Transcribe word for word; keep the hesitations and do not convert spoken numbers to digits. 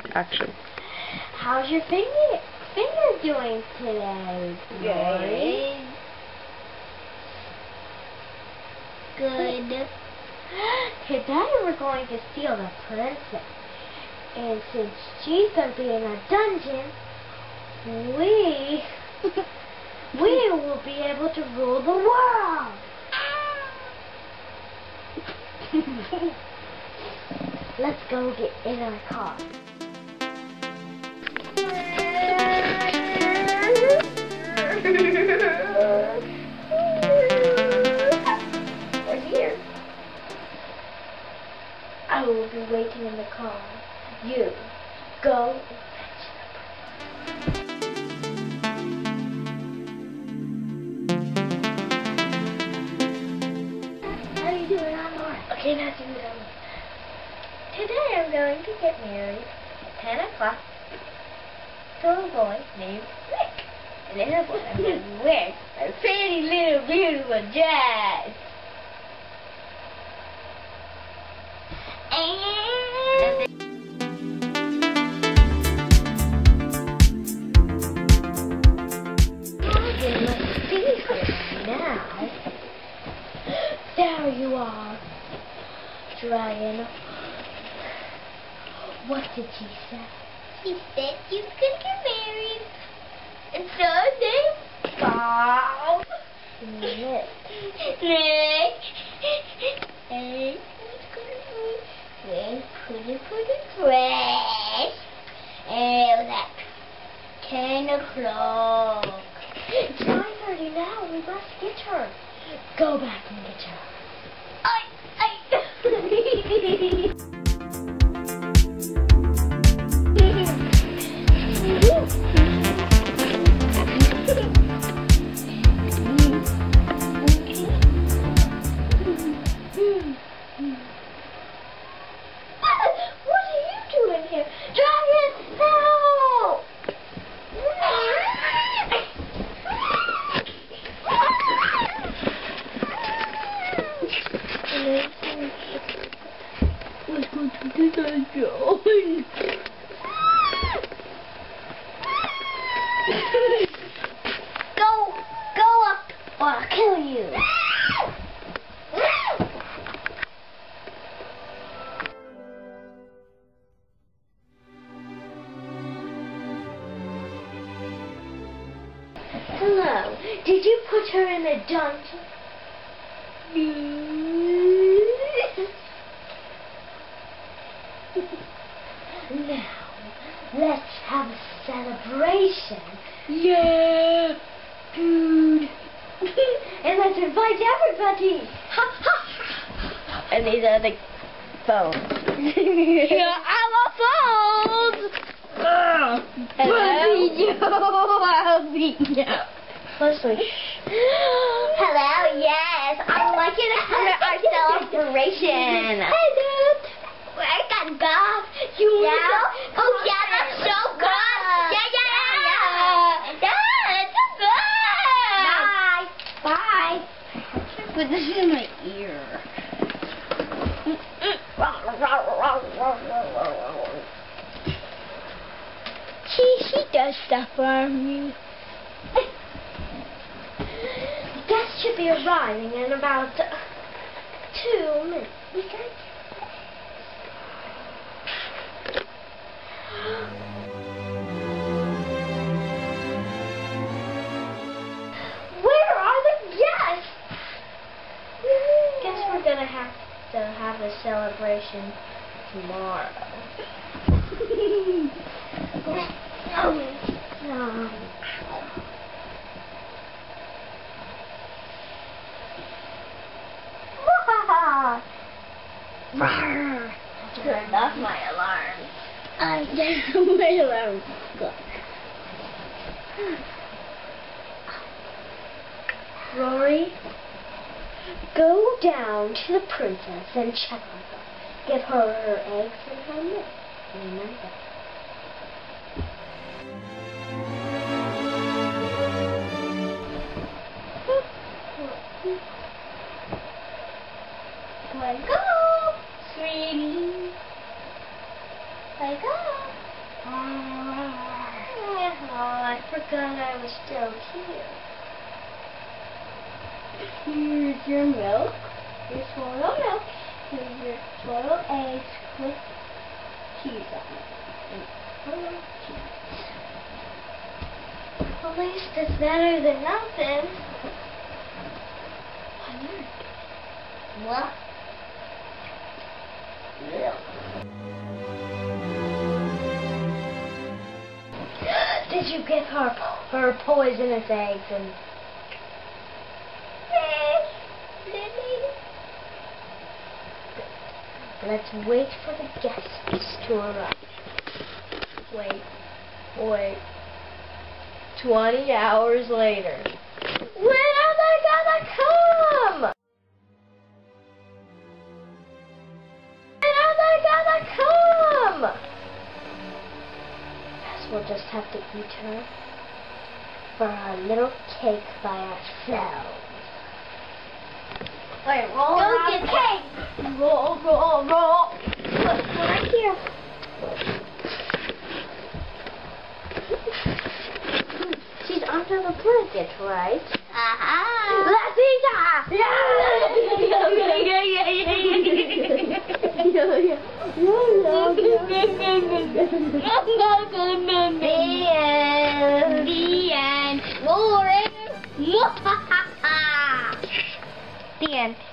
Action. How's your finger finger doing today, Lori? Good. Today we're going to steal the princess. And since she's going to be in a dungeon, we we will be able to rule the world. Let's go get in our car. We're here. I will be waiting in the car. You go and fetch the princess. How are you doing, Laura? Okay, now do it. Today I'm going to get married at ten o'clock to a boy named Rick. And then boy I'm going to wear a pretty little beautiful dress. And then let's see her now. There you are, Dragon. What did she say? She said you could get married. And so they Bob. Nick. Nick. And we put it for the dress. And it was at ten o'clock. It's nine thirty now. We must get her. Go back and get her. I, I. What are you doing here? Dragon, help! Let's go to the dungeon. Go, go up or I'll kill you. Hello, did you put her in the dungeon? Now, let's have a celebration. Yeah, dude. And let's invite everybody. And these are the phones. Yeah, I love phones. Uh, Hello. Albino. Leslie. Hello, yes. I like it after our celebration. Hello. I got Bob. You yeah? Oh, yeah, that's so good. Yeah, yeah, yeah. Yeah, that's so good. Bye. Bye. Put this in my ear. She, she does stuff for me. The guests should be arriving in about uh, two minutes. We got Where are the guests? Guess we're gonna have to have a celebration tomorrow. Oh, no. Turned off my alarm. I turned off my alarm. Rory, go down to the princess and check on her. Give her her eggs and her milk. Remember. Wake up, sweetie. Wake up. I was still here. Here's your milk, your soiled milk, here's your soiled eggs with cheese on it. And soiled cheese. At least it's better than nothing. What? Did you give her po her poisonous eggs and? Let's wait for the guests to arrive. Wait, wait. Twenty hours later. When are they gonna come? When are they gonna come? Guess we'll just have to eat her for our little cake by ourselves. Wait, roll Go around get the cake. Roll, roll, roll. Look, right here. She's under the blanket, right? Aha! Let's eat her! Yeah, yeah, yeah, yeah, yeah, yeah, yeah. The end. The end. Boring. The end.